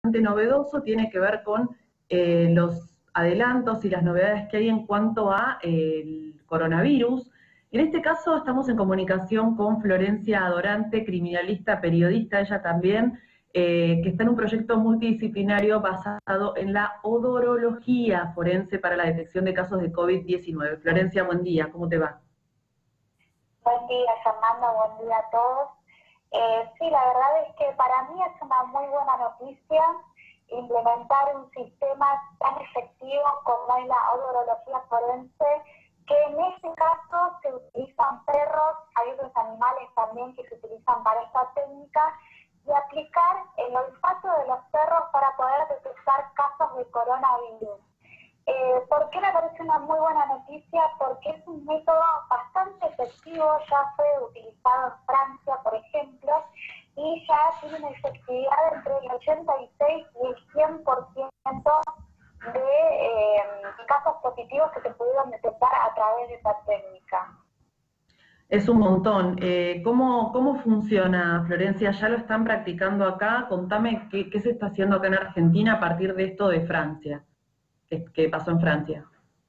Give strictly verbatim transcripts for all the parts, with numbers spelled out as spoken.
novedoso tiene que ver con eh, los adelantos y las novedades que hay en cuanto a eh, el coronavirus. En este caso estamos en comunicación con Florencia Adorante, criminalista, periodista, ella también, eh, que está en un proyecto multidisciplinario basado en la odorología forense para la detección de casos de COVID diecinueve. Florencia, buen día, ¿cómo te va? Buen día, Fernando, buen día a todos. Eh, sí, la verdad es que para mí es una muy buena noticia implementar un sistema tan efectivo como es la odorología forense, que en este caso se utilizan perros, hay otros animales también que se utilizan para esta técnica, y aplicar el olfato de los perros para poder detectar casos de coronavirus. Eh, ¿Por qué me parece una muy buena noticia? Porque es un método bastante efectivo, ya fue utilizado en Francia, por ejemplo, y ya tiene una efectividad entre el ochenta y seis y el cien por ciento de eh, casos positivos que se pudieron detectar a través de esta técnica. Es un montón. Eh, ¿cómo, ¿Cómo funciona, Florencia? ¿Ya lo están practicando acá? Contame qué, qué se está haciendo acá en Argentina a partir de esto de Francia, que, que pasó en Francia.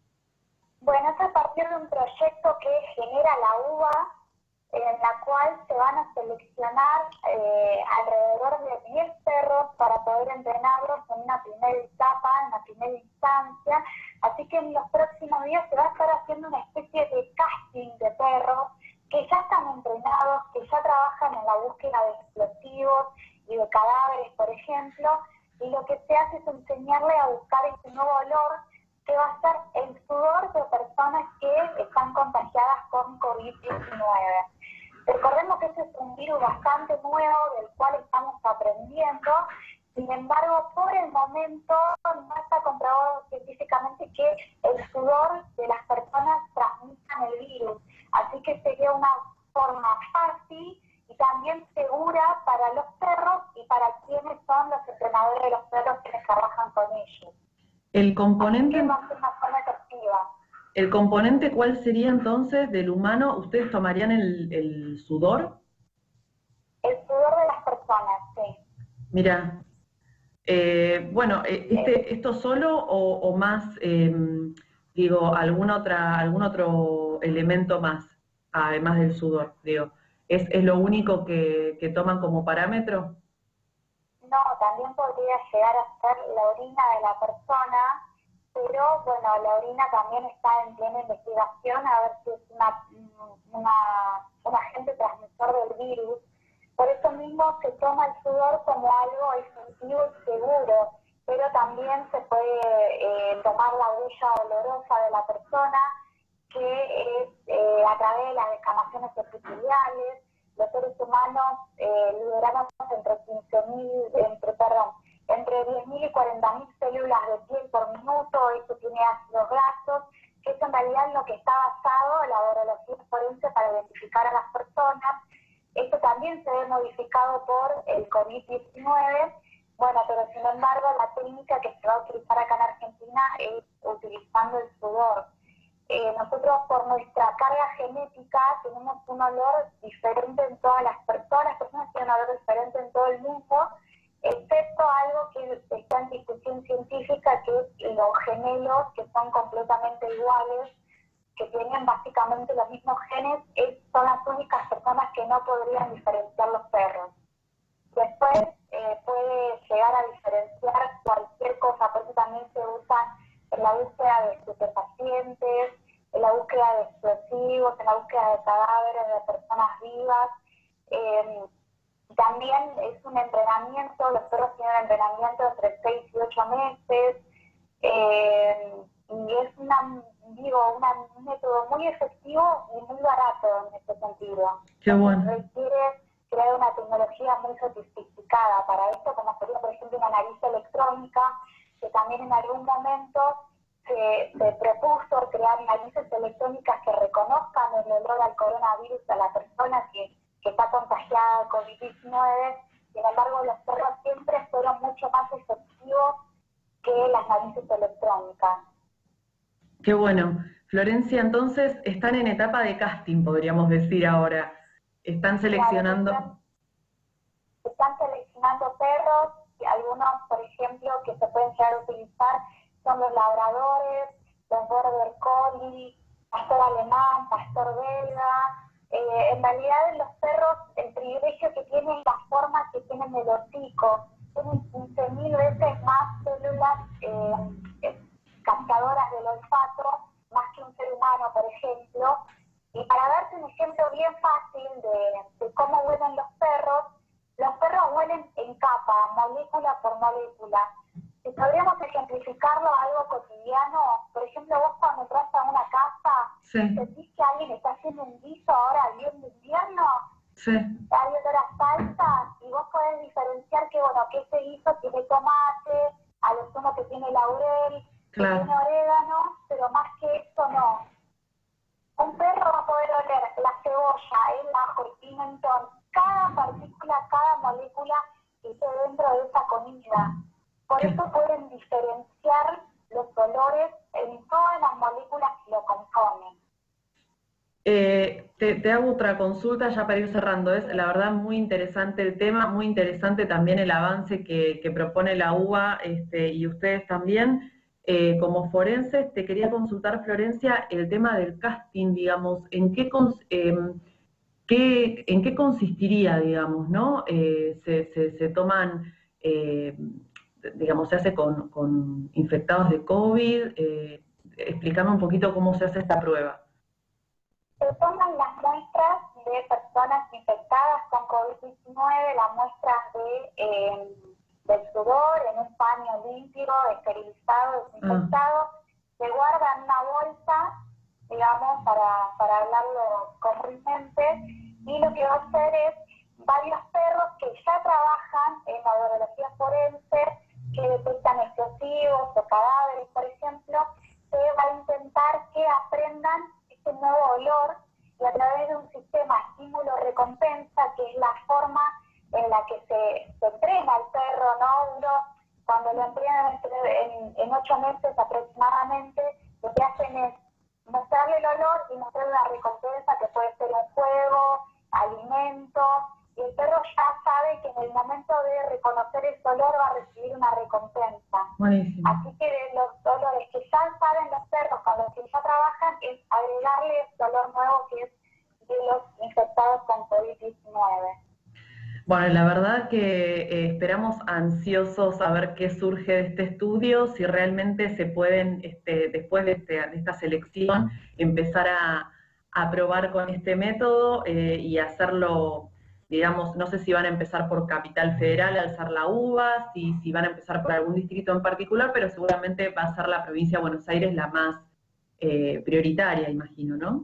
Bueno, es a partir de un proyecto que genera la U B A, en la cual se van a seleccionar eh, alrededor de diez perros para poder entrenarlos en una primera etapa, en una primera instancia. Así que en los próximos días se va a estar haciendo una especie de casting de perros que ya están entrenados, que ya trabajan en la búsqueda de explosivos y de cadáveres, por ejemplo, y lo que se hace es enseñarle a buscar ese nuevo olor que va a ser el sudor de personas que están contagiadas con COVID diecinueve. Recordemos que este es un virus bastante nuevo del cual estamos aprendiendo, sin embargo, por el momento no está comprobado científicamente que el sudor de las personas transmitan el virus, así que sería una forma fácil y también segura para los perros y para quienes son los entrenadores de los perros que trabajan con ellos. El componente, va a ser una forma efectiva. ¿El componente cuál sería entonces del humano? ¿Ustedes tomarían el, el sudor? El sudor de las personas, sí. Mira, eh, bueno, este, ¿esto solo o, o más, eh, digo, algún, otra, algún otro elemento más, además del sudor? Digo, ¿es, es lo único que, que toman como parámetro? No, también podría llegar a ser la orina de la persona, pero bueno, la orina también está en plena investigación a ver si es una, una, un agente transmisor del virus. Por eso mismo se toma el sudor como algo efectivo y seguro, pero también se puede eh, tomar la huella olorosa de la persona, que es eh, a través de las descamaciones epiteliales. Los seres humanos eh, liberamos entre quince mil, entre, perdón, entre diez mil y cuarenta mil células de piel por minuto. Esto tiene ácidos grasos, que es en realidad lo que está basado en la odorología forense para identificar a las personas. Esto también se ve modificado por el COVID diecinueve, bueno, pero sin embargo la técnica que se va a utilizar acá en Argentina es utilizando el sudor. Eh, nosotros por nuestra carga genética tenemos un olor diferente en todas las personas, las personas tienen un olor diferente en todo el mundo, excepto algo que está en discusión científica, que es los gemelos, que son completamente iguales, que tienen básicamente los mismos genes, es, son las únicas personas que no podrían diferenciar los perros. Después eh, puede llegar a diferenciar cualquier cosa, por eso también se usa en la búsqueda de estupefacientes, en la búsqueda de explosivos, en la búsqueda de cadáveres de personas vivas. Eh, también es un entrenamiento, los perros tienen entrenamiento entre seis y ocho meses, eh, y es una, digo, una, un método muy efectivo y muy barato en este sentido. Qué bueno. Requiere crear una tecnología muy sofisticada para esto, como sería, por ejemplo, una nariz electrónica, que también en algún momento se, se propuso crear narices electrónicas que reconozcan el olor al coronavirus a la persona que, que está contagiada de COVID diecinueve. Sin embargo, los perros siempre fueron mucho más efectivos que las narices electrónicas. Qué bueno. Florencia, entonces están en etapa de casting, podríamos decir ahora. Están seleccionando... Claro, están, están seleccionando perros. algunos, por ejemplo, que se pueden llegar a utilizar son los labradores, los border collie, pastor alemán, pastor belga. Eh, en realidad los perros, el privilegio que tienen, la forma que tienen el hocico, tienen quince mil veces más células eh, eh, captadoras del olfato, más que un ser humano, por ejemplo. Y para darte un ejemplo bien fácil de, de cómo huelen los perros, los perros huelen en capa, molécula por molécula. Si podríamos ejemplificarlo a algo cotidiano, por ejemplo, vos cuando entras a una casa, sí. ¿sentís que alguien está haciendo un guiso ahora bien de invierno? Sí. Hay olor a salsa y vos podés diferenciar que, bueno, que ese guiso tiene tomate, a lo sumo que tiene laurel, claro, que tiene orégano, pero más que eso no. Un perro va a poder oler la cebolla, el ajo, el pimentón, cada partícula, cada molécula que esté dentro de esa comida. Por ¿qué? eso pueden diferenciar los olores en todas las moléculas que lo componen. Eh, te, te hago otra consulta ya para ir cerrando. Es la verdad muy interesante el tema, muy interesante también el avance que, que propone la U B A este, y ustedes también. Eh, como forenses, te quería consultar, Florencia, el tema del casting, digamos, ¿en qué, cons eh, qué, en qué consistiría, digamos, ¿no? Eh, se, se, se toman, eh, digamos, se hace con, con infectados de COVID. Eh, explícame un poquito cómo se hace esta prueba. Se toman las muestras de personas infectadas con COVID diecinueve, las muestras de, eh, del sudor en un paño limpio, esterilizado, desinfectado, ah. se guarda en una bolsa, digamos, para, para hablarlo comúnmente, y lo que va a hacer es varios perros que ya trabajan en la odorología forense, que detectan explosivos o cadáveres, por ejemplo, se va a intentar que aprendan este nuevo olor y a través de un sistema estímulo-recompensa, que es la forma en la que se, se entrena el perro, ¿no? Uno, cuando lo entrenan en, en ocho meses aproximadamente, lo que hacen es mostrarle el olor y mostrarle una recompensa que puede ser un juego, alimento, y el perro ya sabe que en el momento de reconocer ese olor va a recibir una recompensa. Buenísimo. Así que de los olores que ya saben los perros con los que ya trabajan es agregarle este olor nuevo que es de los infectados con COVID diecinueve. Bueno, la verdad que eh, esperamos ansiosos a ver qué surge de este estudio, si realmente se pueden, este, después de, este, de esta selección, empezar a, a probar con este método eh, y hacerlo, digamos, no sé si van a empezar por Capital Federal, alzar la U B A, si, si van a empezar por algún distrito en particular, pero seguramente va a ser la provincia de Buenos Aires la más eh, prioritaria, imagino, ¿no?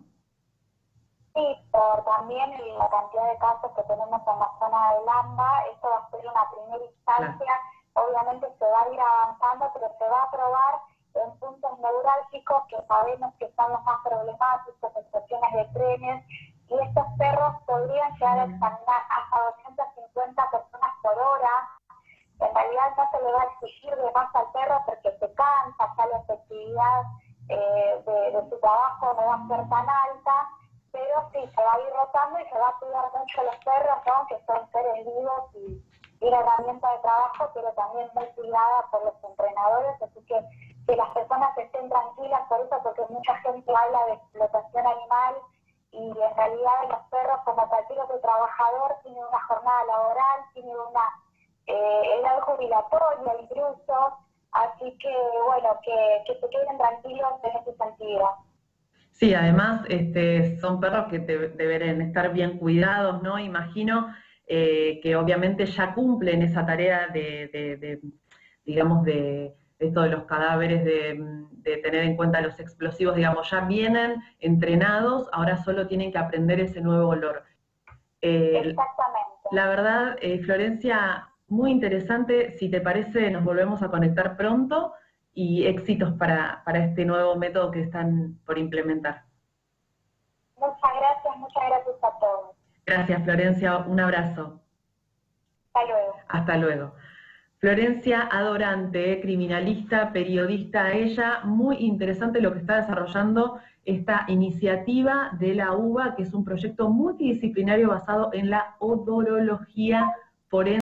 Sí, por también la cantidad de casos que tenemos en la zona de Lamba, esto va a ser una primera instancia, claro. Obviamente se va a ir avanzando, pero se va a probar en puntos neurálgicos que sabemos que son los más problemáticos, estaciones de trenes, y estos perros podrían llegar a examinar hasta doscientas cincuenta personas por hora. En realidad no se le va a exigir de más al perro porque se cansa, ya la efectividad eh, de, de su trabajo no va a ser tan alta, pero sí, se va a ir rotando y se va a cuidar mucho a los perros, ¿no? Que son seres vivos y, y una herramienta de trabajo, pero también muy cuidada por los entrenadores, así que que las personas estén tranquilas por eso, porque mucha gente habla de explotación animal y en realidad los perros, como cualquier otro trabajador, tienen una jornada laboral, tienen una eh, edad jubilatoria incluso, así que bueno, que, que se queden tranquilos en ese sentido. Sí, además este, son perros que te, deberán estar bien cuidados, ¿no? Imagino eh, que obviamente ya cumplen esa tarea de, de, de digamos, de, de esto de los cadáveres, de, de tener en cuenta los explosivos, digamos, ya vienen entrenados, ahora solo tienen que aprender ese nuevo olor. Eh, Exactamente. La verdad, eh, Florencia, muy interesante. Si te parece, nos volvemos a conectar pronto. Y éxitos para, para este nuevo método que están por implementar. Muchas gracias, muchas gracias a todos. Gracias, Florencia, un abrazo. Hasta luego. Hasta luego. Florencia Adorante, criminalista, periodista, ella, muy interesante lo que está desarrollando esta iniciativa de la U B A, que es un proyecto multidisciplinario basado en la odorología forense.